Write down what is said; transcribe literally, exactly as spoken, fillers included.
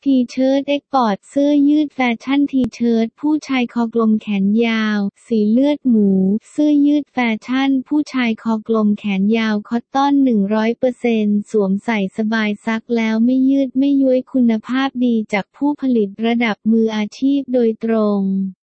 ทีเชิ้ตเอ็กพอร์ตเสื้อยืดแฟชั่นทีเชิ้ตผู้ชายคอกลมแขนยาวสีเลือดหมูเสื้อยืดแฟชั่นผู้ชายคอกลมแขนยาวคอตตอน หนึ่งร้อยเปอร์เซ็นต์ สวมใส่สบายซักแล้วไม่ยืดไม่ย้วยคุณภาพดีจากผู้ผลิตระดับมืออาชีพโดยตรง